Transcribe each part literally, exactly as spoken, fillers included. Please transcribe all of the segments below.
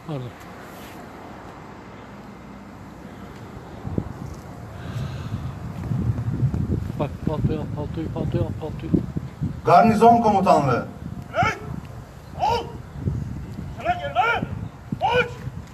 Pardon. Bak paltoyu al, paltoyu, paltoyu al, paltoyu. Garnizon komutanlığı. Hey! Al! Sıra geride! Uç!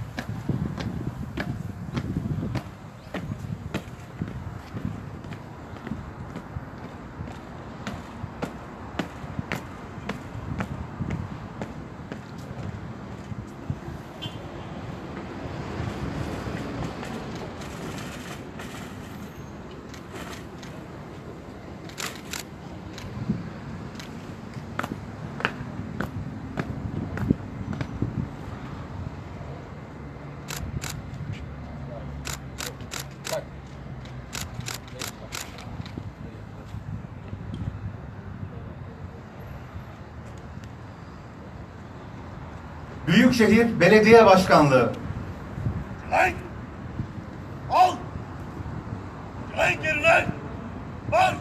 Büyükşehir Belediye Başkanlığı. Lan! Al! Lan geride! Var!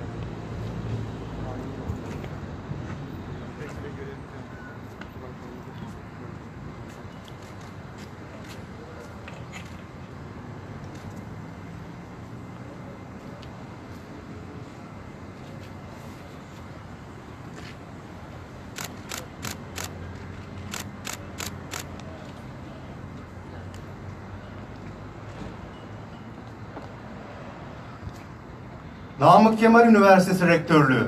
Namık Kemal Üniversitesi Rektörlüğü.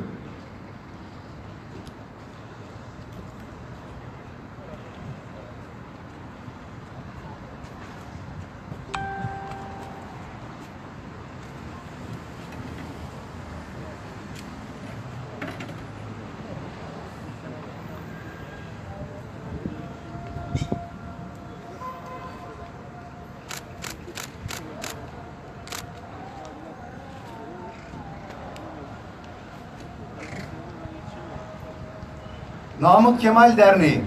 Namık Kemal Derneği.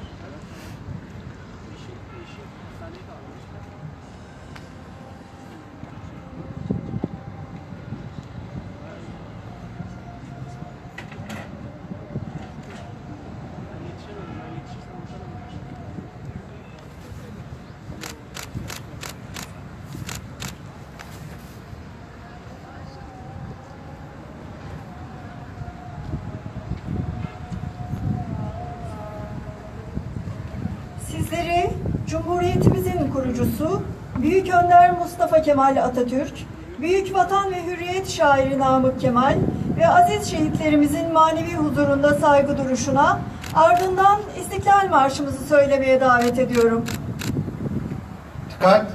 Sizleri Cumhuriyetimizin kurucusu Büyük Önder Mustafa Kemal Atatürk, Büyük Vatan ve Hürriyet şairi Namık Kemal ve aziz şehitlerimizin manevi huzurunda saygı duruşuna, ardından İstiklal Marşımızı söylemeye davet ediyorum. Dikkat!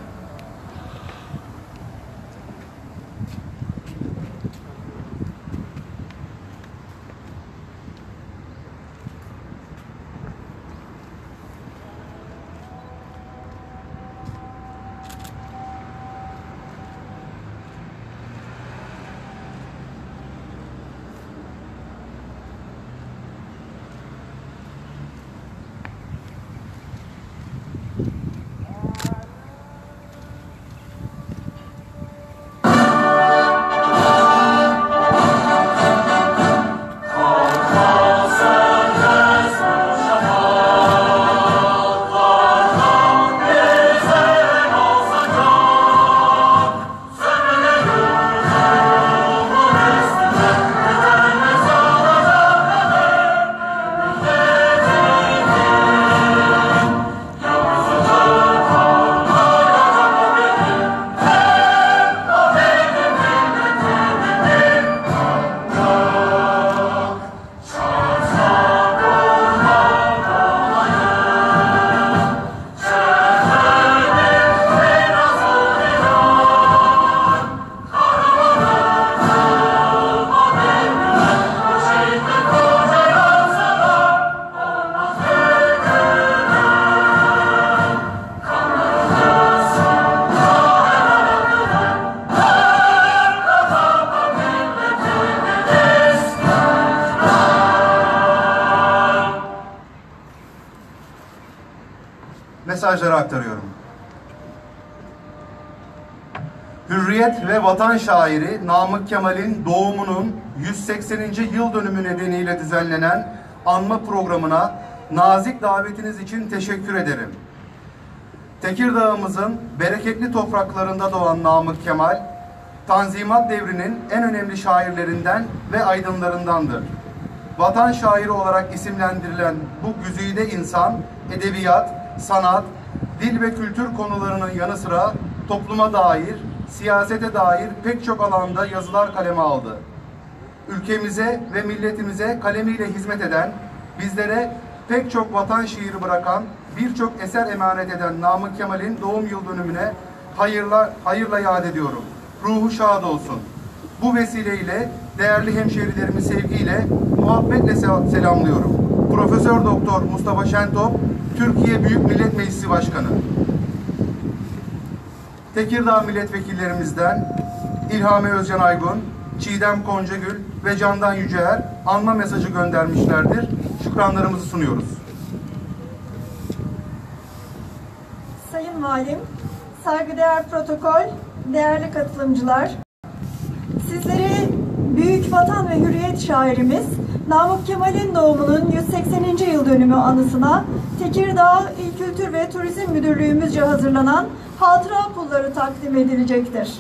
Mesajları aktarıyorum. Hürriyet ve vatan şairi Namık Kemal'in doğumunun yüz sekseninci yıl dönümü nedeniyle düzenlenen anma programına nazik davetiniz için teşekkür ederim. Tekirdağ'ımızın bereketli topraklarında doğan Namık Kemal, Tanzimat devrinin en önemli şairlerinden ve aydınlarındandır. Vatan şairi olarak isimlendirilen bu güzide insan, edebiyat, sanat, dil ve kültür konularının yanı sıra topluma dair, siyasete dair pek çok alanda yazılar kaleme aldı. Ülkemize ve milletimize kalemiyle hizmet eden, bizlere pek çok vatan şiiri bırakan, birçok eser emanet eden Namık Kemal'in doğum yıl dönümüne hayırla, hayırla yad ediyorum. Ruhu şad olsun. Bu vesileyle değerli hemşehrilerimi sevgiyle, muhabbetle selamlıyorum. Profesör Doktor Mustafa Şentop, Türkiye Büyük Millet Meclisi Başkanı. Tekirdağ milletvekillerimizden İlhami Özcan Aygun, Çiğdem Koncagül ve Candan Yüceer anma mesajı göndermişlerdir. Şükranlarımızı sunuyoruz. Sayın Valim, saygıdeğer protokol, değerli katılımcılar, sizleri büyük vatan ve hürriyet şairimiz Namık Kemal'in doğumunun yüz sekseninci yıl dönümü anısına Tekirdağ İl Kültür ve Turizm Müdürlüğümüzce hazırlanan hatıra pulları takdim edilecektir.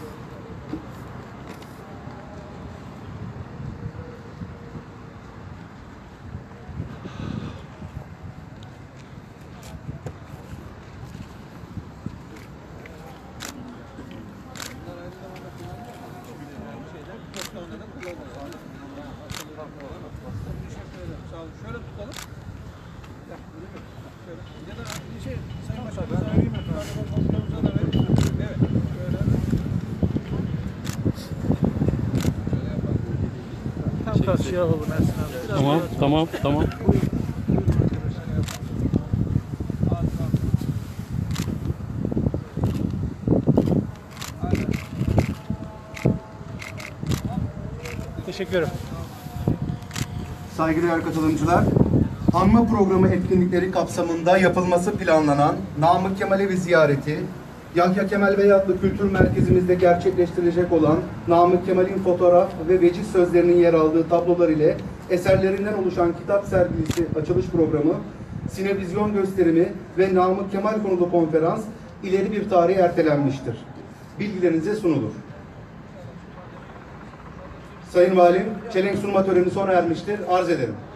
Şöyle tutalım. Ya da bir şey, Sayın Başkanım, ben vereyim efendim. Evet, şöyle. Tam karşıya alalım Ersin abi. Tamam, tamam, tamam. Teşekkür ederim. Saygıdeğer katılımcılar, anma programı etkinlikleri kapsamında yapılması planlanan Namık Kemal Evi ziyareti, Yahya Kemal Beyatlı Kültür Merkezimizde gerçekleştirilecek olan Namık Kemal'in fotoğraf ve veciz sözlerinin yer aldığı tablolar ile eserlerinden oluşan kitap sergisi açılış programı, sinevizyon gösterimi ve Namık Kemal konulu konferans ileri bir tarihe ertelenmiştir. Bilgilerinize sunulur. Sayın Valim, çelenk sunma töreni sona ermiştir. Arz ederim.